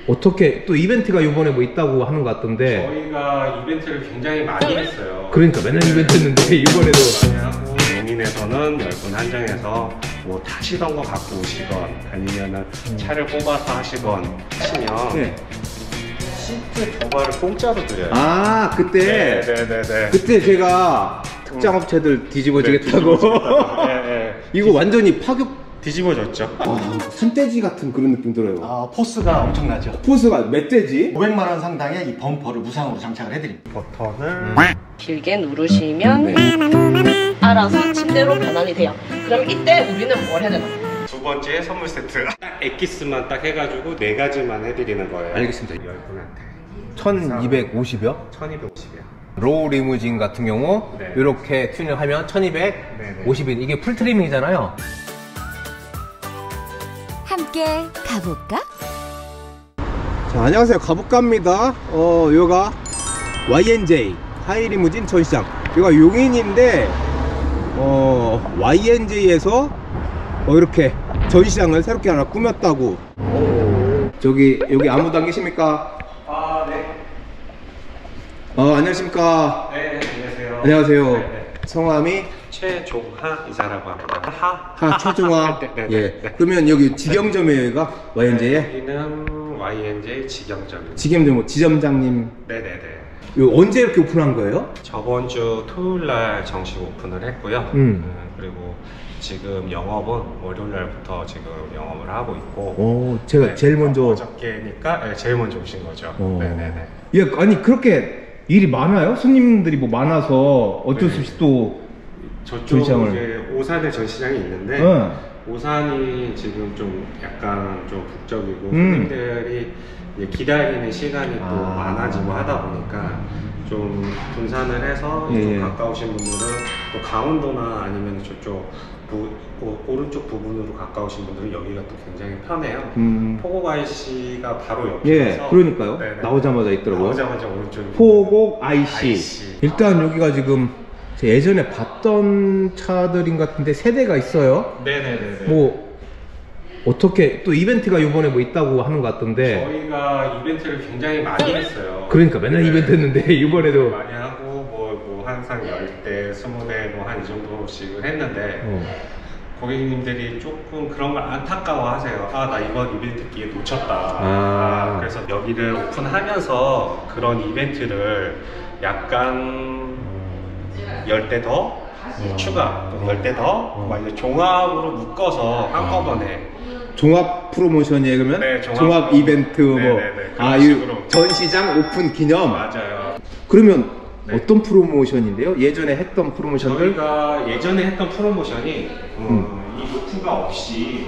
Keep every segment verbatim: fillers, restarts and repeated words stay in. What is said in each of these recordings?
어떻게 또 이벤트가 이번에 뭐 있다고 하는 것 같던데. 저희가 이벤트를 굉장히 많이 했어요. 그러니까 맨날 이벤트 했는데 이번에도 많이 하고, 용인에서는 열 분 한정해서 뭐 타시던 거 갖고 오시건 아니면은 음. 차를 뽑아서 하시건 하시면 네. 시트 두 발을 공짜로 드려요. 아 그때 네네네. 그때 제가 특장 업체들 뒤집어지겠다고. 네, 네, 네. 이거 뒤집... 완전히 파격. 뒤집어졌죠. 아, 산돼지 같은 그런 느낌 들어요. 아, 포스가 엄청나죠. 포스가 멧돼지? 오백만 원 상당의 이 범퍼를 무상으로 장착을 해드립니다. 버튼을 음. 길게 누르시면 네. 알아서 침대로 변환이 돼요. 그럼 이때 우리는 뭘 해야 되나? 두 번째 선물 세트. 딱 엑기스만 딱 해가지고 네 가지만 해드리는 거예요. 알겠습니다. 열 분한테 천이백오십이요? 천이백오십이요. 로우 리무진 같은 경우 네. 이렇게 튜닝하면 천이백오십인. 이게 풀 트리밍이잖아요. 함께 가볼까? 자, 안녕하세요. 가볼까입니다. 어, 여기가 와이엔제이 하이리무진 전시장. 여기가 용인인데 어, 와이엔제이에서 어, 이렇게 전시장을 새롭게 하나 꾸몄다고. 저기 여기 아무도 안 계십니까? 아, 네. 어, 안녕하십니까? 네, 안녕하세요. 안녕하세요. 네, 네. 성함이 최종하 이사라고 합니다. 하. 하 최종하. 네, 네, 예. 네. 그러면 여기 직영점에가 와이엔제이에? 네, 여기는 와이엔제이 직영점입니다. 직영점 지점장님. 네네네. 이거 언제 이렇게 오픈한 거예요? 저번 주 토요일 날 정식 오픈을 했고요. 음. 음, 그리고 지금 영업은 월요일 날부터 지금 영업을 하고 있고. 오, 제가 네, 제일 먼저. 어저께니까 네, 제일 먼저 오신 거죠. 오. 네네네. 예, 아니 그렇게 일이 많아요? 손님들이 뭐 많아서 어쩔 수 없이 또 저쪽 전시장을. 이제 오산에 전시장이 있는데 네. 오산이 지금 좀 약간 좀 북적이고 음. 손님들이 이제 기다리는 시간이 또 아. 많아지고 하다 보니까 좀 분산을 해서 예, 좀 예. 가까우신 분들은 또 강원도나 아니면 저쪽 부, 오, 오른쪽 부분으로 가까우신 분들은 여기가 또 굉장히 편해요. 음. 포곡 아이씨가 바로 옆에서. 예, 그러니까요. 네네. 나오자마자 있더라고요. 나오자마자 오른쪽에 포곡 아이씨. 아이씨. 일단 여기가 지금 제가 예전에 봤던 차들인 것 같은데 세 대가 있어요. 네네네. 뭐 어떻게 또 이벤트가 이번에 뭐 있다고 하는 것 같던데. 저희가 이벤트를 굉장히 많이 했어요. 그러니까 맨날 네. 이벤트 했는데 이번에도 많이 하고 뭐, 뭐 항상 열 대, 스무 대 뭐 한 이 정도씩을 했는데 어. 고객님들이 조금 그런 걸 안타까워 하세요. 아, 나 이번 이벤트 기회 놓쳤다. 아. 아, 그래서 여기를 오픈하면서 그런 이벤트를 약간 열 대 더 어. 추가, 열 대 더 막 이제 종합으로 묶어서 한꺼번에 종합 프로모션이에요 그러면? 네, 종합, 종합 이벤트 뭐. 네네네, 아, 그런 이 식으로. 전시장 오픈 기념. 맞아요. 그러면 네. 어떤 프로모션인데요? 예전에 했던 프로모션들? 저희가 예전에 했던 프로모션이 음, 음. 이 루프가 없이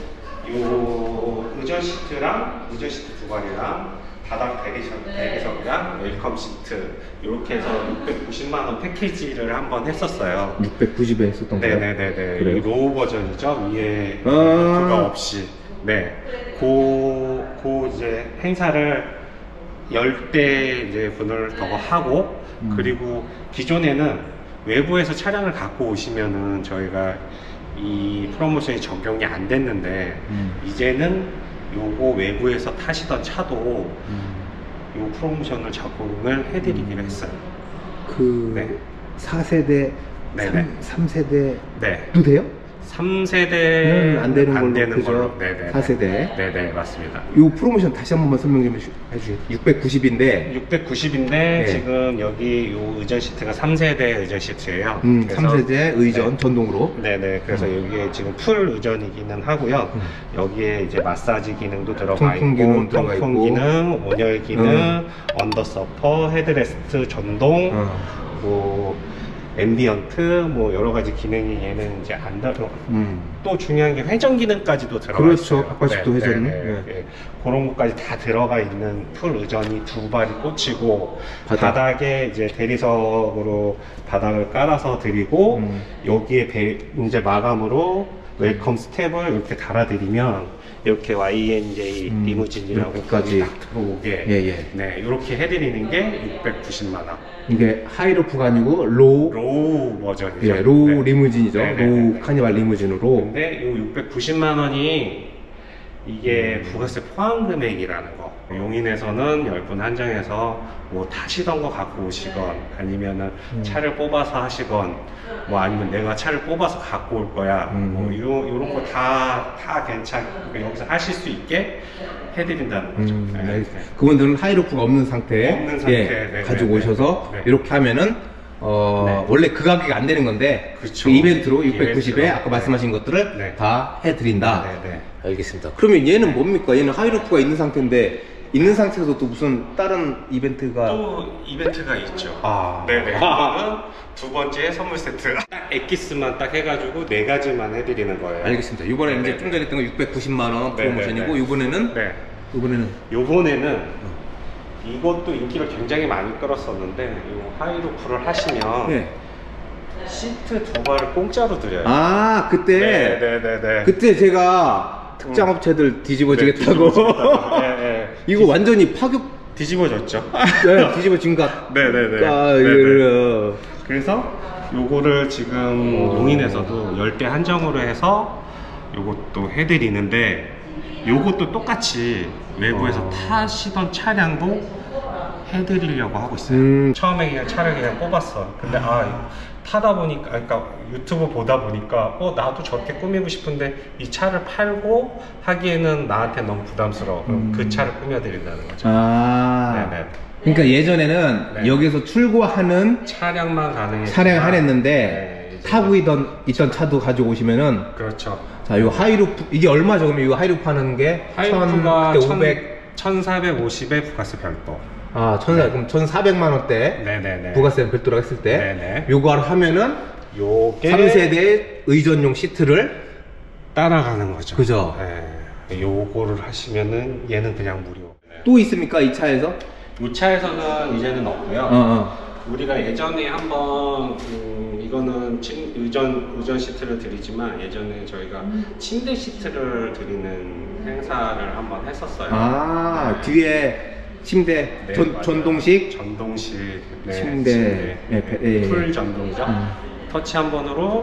요 의전 시트랑 의전 시트 두 발이랑 바닥 대리석, 대리석이랑 웰컴 시트 이렇게 해서 육백구십만 원 패키지를 한번 했었어요. 육백구십에 했었던 거예요? 네네네네. 그래요? 이 로우 버전이죠. 위에 아 루프가 없이. 네. 고, 고 이제 행사를 열 대 이제 분을 더 하고 음. 그리고 기존에는 외부에서 차량을 갖고 오시면은 저희가 이 프로모션이 적용이 안 됐는데 음. 이제는 요거 외부에서 타시던 차도 음. 요 프로모션을 적용을 해드리기로 했어요. 그 네. 사 세대, 네네. 삼 세대도 네. 돼요? 삼 세대는 안 되는 걸로, 안 되는 그죠? 걸로. 네네. 사 세대. 네네, 맞습니다. 이 프로모션 다시 한 번만 설명 좀 해주세요. 육백구십인데 육백구십인데 네. 지금 여기 요 의전 시트가 삼 세대 의전 시트예요. 음, 그래서- 삼 세대 의전 네. 전동으로. 네네. 그래서 음. 여기에 지금 풀 의전이기는 하고요. 음. 여기에 이제 마사지 기능도 들어가 통풍 있고, 기능 들어가 통풍 있고. 기능, 온열 기능, 음. 언더 서퍼, 헤드레스트 전동, 어. 뭐 앰비언트, 뭐 여러 가지 기능이 얘는 이제 안 들어. 음. 또 중요한 게 회전 기능까지도 들어가 그렇죠. 있어요. 바깥쪽도 회전. 네, 네. 네. 그런 것까지 다 들어가 있는 풀 의전이 두 발이 꽂히고 바닥. 바닥에 이제 대리석으로 바닥을 깔아서 드리고 음. 여기에 배, 이제 마감으로 웰컴 스텝을 이렇게 달아드리면 이렇게 와이엔제이 음, 리무진이라고 여기까지. 딱 들어오게 예, 예. 네, 이렇게 해드리는 게 육백구십만 원. 이게 하이로프가 아니고 로우, 로우 버전이죠. 예, 로우 네. 리무진이죠. 네네네네. 로우 카니발 리무진으로. 근데 이 육백구십만 원이 이게 음. 부가세 포함 금액이라는 거. 용인에서는 열 분 한정해서 뭐 타시던 거 갖고 오시건 아니면은 음. 차를 뽑아서 하시건 뭐 아니면 내가 차를 뽑아서 갖고 올 거야 음. 뭐 이런 이런 거 다 다 괜찮 여기서 하실 수 있게 해드린다는 거죠. 음, 네. 네. 그분들은 하이루프가 없는 상태에 없는 상태, 예, 네, 가지고 네, 오셔서 네. 이렇게 하면은 어, 네. 원래 그 가격이 안 되는 건데 그쵸. 그 이벤트로 육백구십에 이벤트로. 아까 말씀하신 것들을 네. 다 해드린다. 네, 네. 알겠습니다. 그러면 얘는 뭡니까? 얘는 하이루프가 있는 상태인데 있는 상태에서 또 무슨 다른 이벤트가 또 이벤트가 있죠. 아. 네네. 이거는 두 번째 선물 세트. 딱 엑기스만 딱 해가지고 네 가지만 해드리는 거예요. 알겠습니다. 이번에 네, 이제 네. 좀 전에 했던 거 육백구십만 원 네, 프로모션이고 네, 네. 이번에는 네. 이번에는 요번에는 이것도 인기를 굉장히 많이 끌었었는데 이 하이루프를 하시면 네. 시트 두 발을 공짜로 드려요. 아 그때 네네네네. 그때 제가 특장 업체들 뒤집어지겠다고 네, 네. 이거 완전히 파격 뒤집어졌죠. 네, 뒤집어진 것 네네네. 아, 네네. 이거를 그래서 요거를 지금 용인에서도 열 대 한정으로 해서 요것도 해드리는데 요것도 똑같이 외부에서 어. 타시던 차량도 해드리려고 하고 있어요. 음. 처음에 그냥 차를 그냥 뽑았어. 근데 아 타다 보니까 그러니까 유튜브 보다 보니까 어 나도 저렇게 꾸미고 싶은데 이 차를 팔고 하기에는 나한테 너무 부담스러워. 그럼 음. 그 차를 꾸며드린다는 거죠. 아 네네. 그러니까 예전에는 네. 여기서 출고하는 차량만 가능해. 차량을 하냈는데 네, 이제 타고 있던 있던 차도 가지고 오시면은 그렇죠. 자, 이 하이루프 이게 얼마죠? 그러면 이 하이루프 하는 게 하이루프가 천, 그때 오백 천사백오십에 부가세 별도. 아, 천사 그럼 천사백만 원대 네네네. 부가세 별도로 했을 때 네네. 요걸 하면은 요게 삼 세대 의전용 시트를 따라가는 거죠. 그죠? 네. 요거를 하시면은 얘는 그냥 무료. 네. 또 있습니까? 이 차에서? 이 차에서는 이제는 없고요. 어, 어. 우리가 예전에 한번 음, 이거는 침, 의전 의전 시트를 드리지만 예전에 저희가 침대 시트를 드리는 행사를 한번 했었어요. 아, 네. 뒤에 침대 네, 전, 맞아요. 전동식 전동식 네, 침대. 침대. 네, 배- 예, 예. 풀 전동이죠. 음. 터치 한 번으로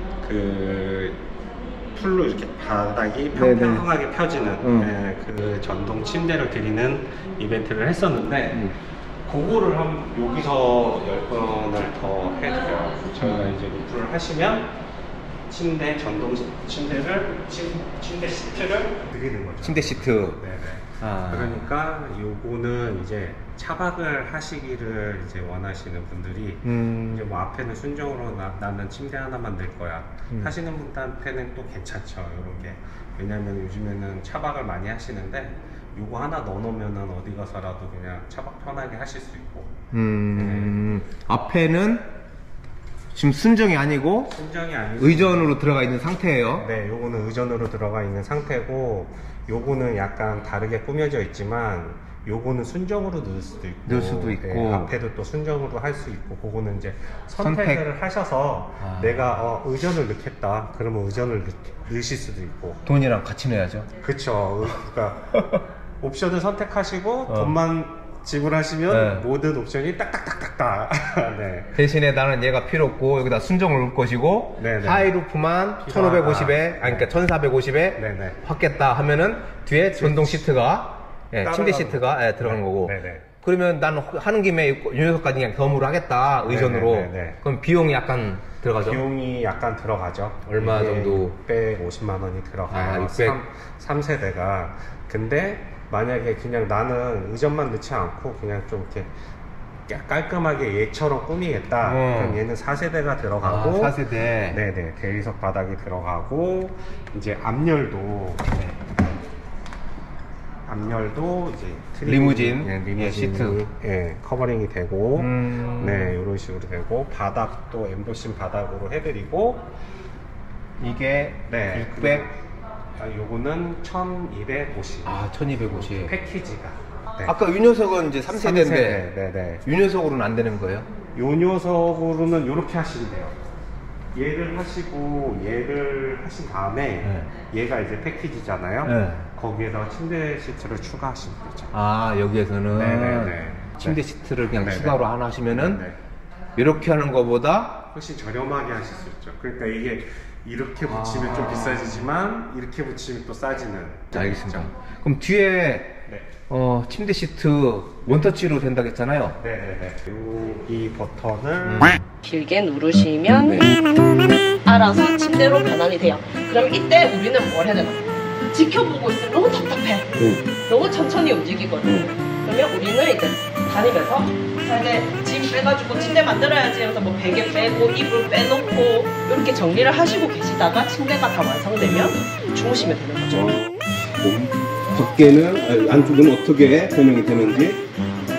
그 풀로 이렇게 바닥이 네, 네. 평평하게 펴지는 음. 네, 그 전동 침대를 드리는 이벤트를 했었는데 음. 그거를 한 여기서 열 번을 더 해드려요. 저희가 이제 루프를 하시면 침대 전동 침대를 침, 침대 시트를 드리는 거죠. 침대 시트. 네네. 아. 그러니까 요거는 이제 차박을 하시기를 이제 원하시는 분들이 음. 이제 뭐 앞에는 순정으로 나, 나는 침대 하나만 낼 거야 음. 하시는 분한테는 또 괜찮죠. 이런 게 왜냐면 요즘에는 차박을 많이 하시는데 요거 하나 넣어놓으면은 어디 가서라도 그냥 차박 편하게 하실 수 있고. 음. 앞에는 지금 순정이 아니고 순정이 아니고 의전으로 들어가 있는 상태예요. 네, 요거는 의전으로 들어가 있는 상태고 요거는 약간 다르게 꾸며져 있지만 요거는 순정으로 넣을 수도 있고 넣을 수도 있고. 네, 앞에도 또 순정으로 할 수 있고 그거는 이제 선택을 선택. 하셔서 아. 내가 어, 의전을 넣겠다 그러면 의전을 넣, 넣으실 수도 있고 돈이랑 같이 내야죠. 그쵸. 그러니까 옵션을 선택하시고 어. 돈만 지불하시면 네. 모든 옵션이 딱딱딱딱딱. 네. 대신에 나는 얘가 필요 없고 여기다 순정을 넣을 것이고 네네. 하이루프만 필요하다. 천오백오십에 아니 그러니까 천사백오십에 네네. 받겠다 하면은 뒤에 전동 시트가 예, 침대 따라가고. 시트가 예, 들어가는 거고. 네네. 그러면 나는 하는 김에 윤석까지 그냥 겸으로 하겠다 의전으로. 네네네네. 그럼 비용이 약간 들어가죠. 비용이 약간 들어가죠. 얼마 이게 정도? 육백오십만 원이 들어가요. 아, 육백. 삼 세대가. 근데 만약에 그냥 나는 의전만 넣지 않고 그냥 좀 이렇게 깔끔하게 얘처럼 꾸미겠다. 어. 그럼 얘는 사 세대가 들어가고. 아, 사 세대. 네네. 대리석 바닥이 들어가고 이제 앞열도 네. 앞열도 이제 트림, 리무진. 네, 리무진 예, 시트. 예, 커버링이 되고 음. 네 이런 식으로 되고 바닥도 엠보싱 바닥으로 해드리고 이게 네 육백. 아, 요거는 천이백오십 아, 천이백오십. 패키지가 네. 아까 이 녀석은 이제 삼 세대인데 삼 세대, 네네. 이 녀석으로는 안 되는 거예요? 요 녀석으로는 이렇게 하시면 돼요. 얘를 하시고 얘를 하신 다음에 얘가 이제 패키지잖아요. 네. 거기에다 침대 시트를 추가하시면 되죠. 아, 여기에서는 네네네. 침대 네. 시트를 그냥 네네. 추가로 하나 하시면은 네네. 이렇게 하는 것보다 훨씬 저렴하게 하실 수 있죠. 그러니까 이게 이렇게 붙이면 아. 좀 비싸지지만 이렇게 붙이면 또 싸지는. 알겠습니다. 거죠. 그럼 뒤에 네. 어, 침대 시트 원터치로 된다고 했잖아요. 네네네. 이 버튼을 길게 누르시면 네. 알아서 침대로 변환이 돼요. 그럼 이때 우리는 뭘 해야 되나? 지켜보고 있으면 너무 답답해. 너무 천천히 움직이거든. 그러면 우리는 이제 다니면서 자 이제 짐 빼가지고 침대 만들어야지 하면서 뭐 베개 빼고 이불 빼놓고 이렇게 정리를 하시고 계시다가 침대가 다 완성되면 주무시면 되는 거죠. 몸 밖에는, 안쪽은 어떻게 설명이 되는지.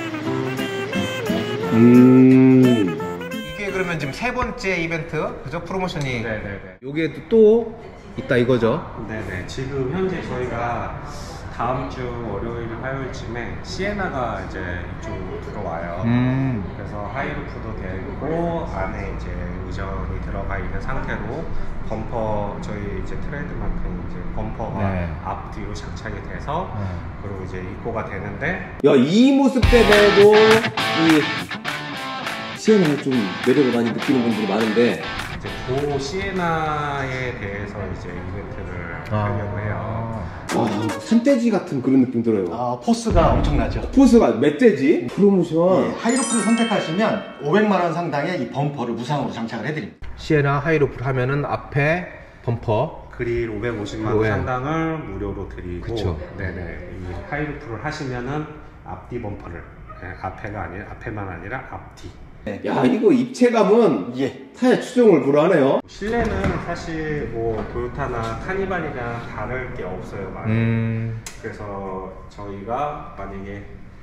음. 이게 그러면 지금 세 번째 이벤트, 그죠? 프로모션이. 네네네. 여기에도 또 있다 이거죠? 네네. 지금 현재 저희가 다음 주 월요일, 화요일쯤에 시에나가 이제 이쪽으로 들어와요. 음. 그래서 하이루프도 되고 안에 이제 의전이 들어가 있는 상태로 범퍼 저희 이제 트레이드마크인 이제 범퍼가 네. 앞뒤로 장착이 돼서 네. 그리고 이제 입고가 되는데 야, 이 모습 때문에도 이 시에나에 좀 매력을 많이 느끼는 분들이 많은데. 이제 그 시에나에 대해서 이제 이벤트를 아. 하려고 해요. 와, 산돼지 같은 그런 느낌 들어요. 아, 포스가 엄청나죠. 포스가 멧돼지? 프로모션. 예, 하이루프를 선택하시면 오백만 원 상당의 이 범퍼를 무상으로 장착을 해드립니다. 시에나 하이루프를 하면은 앞에 범퍼. 그릴 오백오십만 원 네. 상당을 무료로 드리고, 그쵸. 네네. 이 하이루프를 하시면은 앞뒤 범퍼를, 네, 앞에가 아니라 앞에만 아니라 앞뒤. 야, 이거 입체감은 예. 타의 추종을 불허하네요. 실내는 사실 뭐 토요타나 카니발이랑 다를 게 없어요, 많이. 음. 그래서 저희가 만약에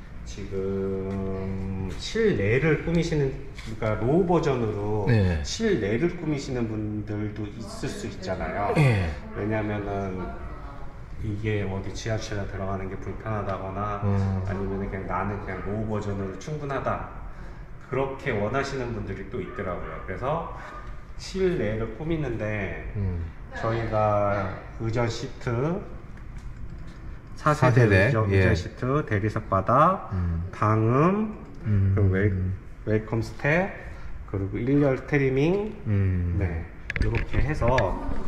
지금 실내를 꾸미시는, 그러니까 로우 버전으로 네. 실내를 꾸미시는 분들도 있을 수 있잖아요. 예. 왜냐면은 이게 어디 지하철에 들어가는 게 불편하다거나 음. 아니면 그냥 나는 그냥 로우 버전으로 충분하다, 그렇게 원하시는 분들이 또 있더라고요. 그래서 실내를 꾸미는데 음. 저희가 의전 시트, 사 사 세대 세대, 의전, 예. 의전 시트, 대리석 바닥, 음. 방음, 음. 그리고 웰, 웰컴 스텝, 그리고 일렬 트리밍, 음. 네, 이렇게 해서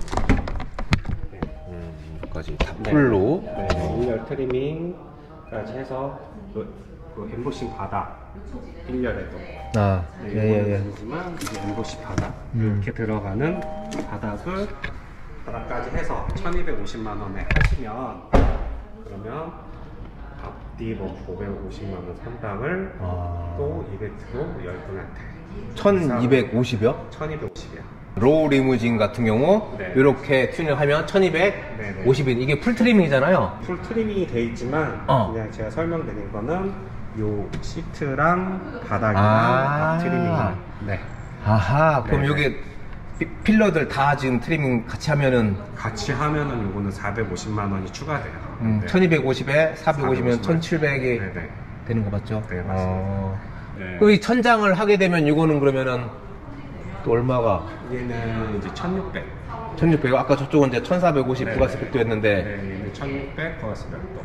까지 다 풀로. 네, 네, 일렬 트리밍까지 해서 그, 그 엠보싱 바닥 일렬에도 아, 네, 예, 예, 예. 이거는 아니지만 이제 엠보싱 바닥 음. 이렇게 들어가는 바닥을 바닥까지 해서 천이백오십만 원에 하시면, 그러면 앞뒤 뭐 오백오십만 원 상당을 아. 또 이벤트로 열 분한테 천이백오십이요? 천이백오십이요. 로우 리무진 같은 경우 네. 이렇게 튜닝을 하면 천이백오십 인. 이게 풀 트리밍이잖아요. 풀 트리밍이 돼 있지만 어. 그냥 제가 설명드린 거는 요 시트랑 바닥이랑 아. 앞 트리밍만. 네. 아하, 그럼 네, 여기 피- 필러들 다 지금 트리밍 같이 하면은 같이 하면은 요거는 사백오십만 원이 추가돼요. 음, 네. 천이백오십에 사백오십이면 사백오십만. 천칠백이 네네. 되는 거 맞죠? 네, 맞습니다. 어. 네. 그럼 이 천장을 하게 되면 이거는 그러면은 또 얼마가? 얘는 이제 천육백. 천육백. 아까 저쪽은 이제 천사백오십 네, 부가세 네. 별도 했는데. 네, 얘는 천육백 부가세 별도.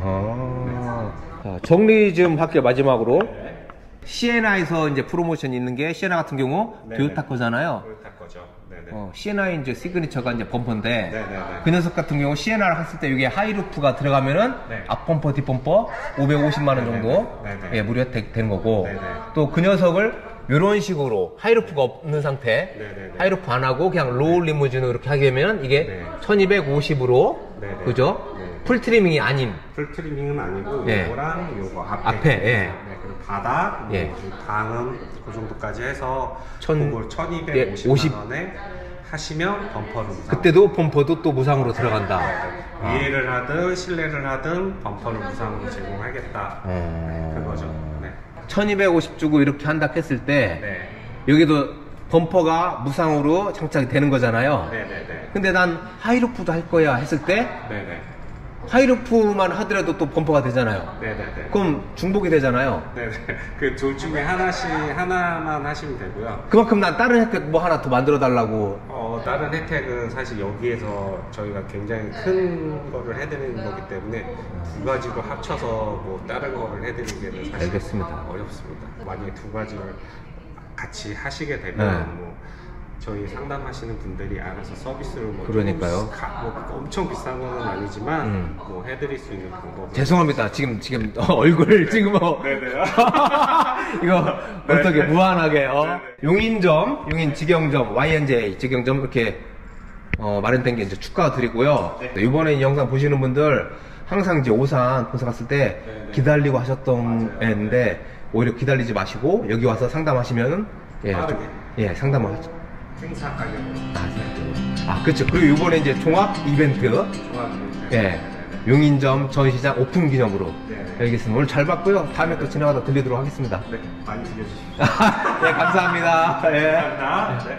어허. 자, 정리 좀 할게요, 마지막으로. 시에나에서 이제 프로모션이 있는 게, 시에나 같은 경우 네네. 토요타 거잖아요. 토요타 거죠. 네네. 어, 시에나의 이제 시그니처가 이제 범퍼인데, 네네네. 그 녀석 같은 경우 시에나를 했을 때 이게 하이루프가 들어가면은 네. 앞 범퍼, 뒷 범퍼 오백오십만 원 정도 네네. 예, 무료 혜택 되는 거고, 네네. 또 그 녀석을 이런 식으로 하이루프가 없는 상태, 네네네. 하이루프 안 하고 그냥 로우 리무진으로 이렇게 하게 되면 이게 네. 천이백오십으로 네네. 그죠? 네. 풀 트리밍이 아닌. 풀 트리밍은 아니고 예. 요거랑 요거 앞에, 앞에, 예. 네, 그리고 바닥, 뭐 예. 방음 그 정도까지 해서 천- 그걸 예, 천이백오십만 오십. 원에 하시면 범퍼를 무상. 그때도 범퍼도 또 무상으로 들어간다. 아. 위에를 하든 실내를 하든 범퍼를 무상으로 제공하겠다. 어. 그거죠. 네. 천이백오십 주고 이렇게 한다 했을 때 네. 여기도 범퍼가 무상으로 장착이 되는 거잖아요. 네네네. 근데 난 하이루프도 할 거야 했을 때 네네. 하이루프만 하더라도 또 범퍼가 되잖아요. 네네네. 그럼 중복이 되잖아요. 네네. 그 둘 중에 하나씩 하나만 하시면 되고요. 그만큼 난 다른 혜택 뭐 하나 더 만들어 달라고. 어, 다른 혜택은 사실 여기에서 저희가 굉장히 큰 거를 해드리는 거기 때문에 두 가지로 합쳐서 뭐 다른 거를 해드리기는 사실 알겠습니다. 어렵습니다. 만약에 두 가지를 같이 하시게 되면 네. 뭐 저희 상담하시는 분들이 알아서 서비스를 뭐, 그러니까요. 가- 뭐 엄청 비싼 건 아니지만 음. 뭐 해드릴 수 있는 방법. 죄송합니다. 지금 지금 어, 얼굴 지금 뭐 네네. 이거 어떻게 무한하게 어? 네네. 용인점, 용인 직영점, 와이엔제이 직영점 이렇게 어, 마련된 게 이제 축하드리고요. 네. 네, 이번에 이 영상 보시는 분들 항상 이제 오산 본사 갔을 때 네네. 기다리고 하셨던 애인데 오히려 기다리지 마시고 여기 와서 상담하시면은 예, 빠르게. 좀, 예 상담을 하죠. 행사 가격으로. 아, 네. 아, 그렇죠. 그리고 이번에 이제 종합 이벤트, 종합. 예, 용인점 전시장 오픈 기념으로 네. 여기 있습니다. 오늘 잘 봤고요. 다음에 또 지나가다 들리도록 하겠습니다. 네, 많이 들려주십시오. 네, 감사합니다. 예. 감사합니다. 네.